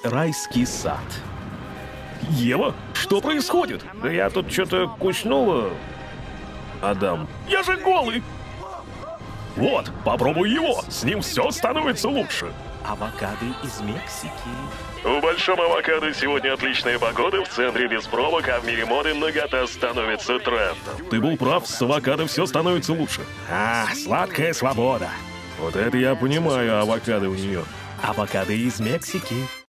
райский сад. Ева, что происходит? Да я тут что-то куснула. Адам, я же голый! Вот, попробуй его, с ним все становится лучше. Авокадо из Мексики. В Большом Авокадо сегодня отличная погода, в центре без пробок, а в мире моды нагота становится трендом. Ты был прав, с авокадо все становится лучше. Сладкая свобода. Вот это я понимаю, авокадо у нее. Авокадо из Мексики.